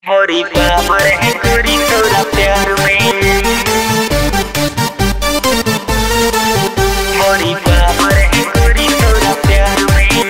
मोरी पावर है गोरी तोरा प्यार में, मोरी पावर है गोरी तोरा प्यार में।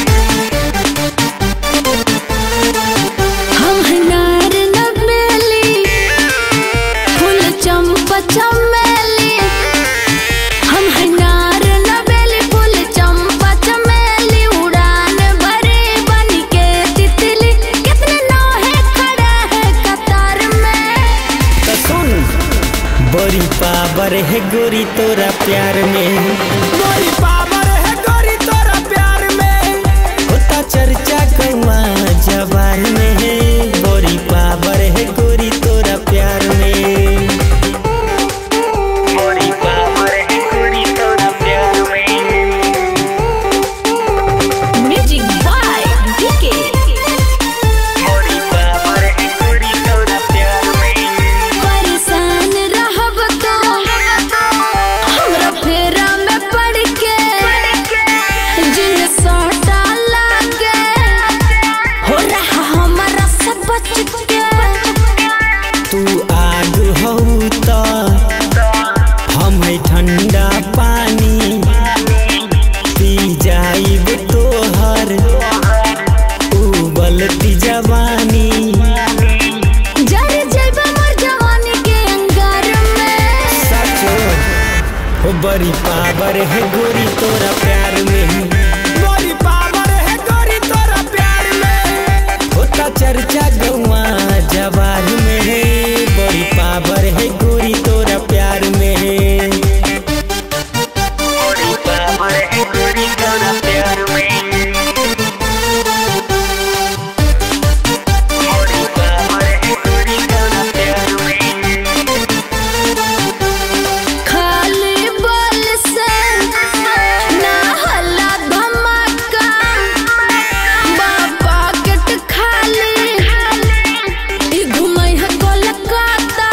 हम नार नवेली फूल चंपा चमेली, हम नार नवेली फूल चंपा चमेली, उड़ान भरे बन के तितली, कितने नौहे खड़ा है कतार में। तो सुन, बड़ी पावर है गोरी तोरा प्यार में, बड़ी पावर है गोरी तोरा प्यार में, होता चर्चा गौवा जवार में, बड़ी पावर है गोरी तोरा प्यार में, मोरी पावर है गोरी तोरा प्यार में। Music by DK. मोरी पावर है गोरी तोरा प्यार में। परेशान रहब तो हमरा फेरा में पड़ के, जिन सोटा लागे हो रहा हमारा सब बच के। तू आग हो तो हम है ठंडा पानी, पी जाइब तोहर उबलती जवानी, जर जइब मोर जवानी के अंगार में। सचो हो बड़ी पावर है गोरी तोरा प्यार में, बड़ी पावर है गोरी तोरा प्यार में, होता चर्चा गौवा जवार में, बड़ी पावर है गोरी तोरा प्यार में। मोरी पावर है गोरी तोरा प्यार में। मोरी पावर है गोरी तोरा प्यार में। खाली बल से ना हल्ला धमाका, बाबा केट खाली ई घुमै है कोलकाता।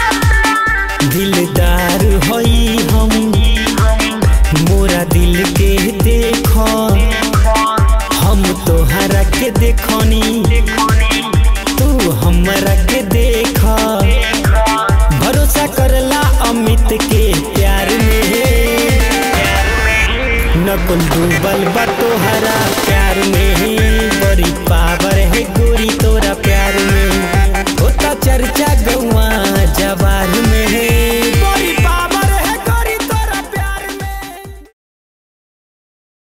दिलदार होई हम मोरा दिल के देखो, हम तोहरा के देखनी तू हमरा के देख, भरोसा करला अमित के प्यार में, न कुल डूबल बा तोहरा